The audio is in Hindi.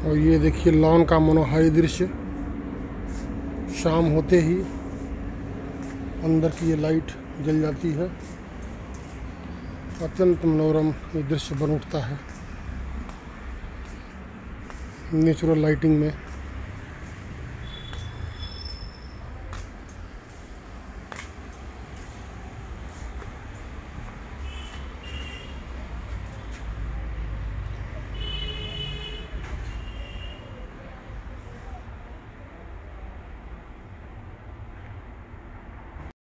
और ये देखिए लॉन का मनोहारी दृश्य। शाम होते ही अंदर की ये लाइट जल जाती है, अत्यंत मनोरम ये दृश्य बन उठता है नेचुरल लाइटिंग में।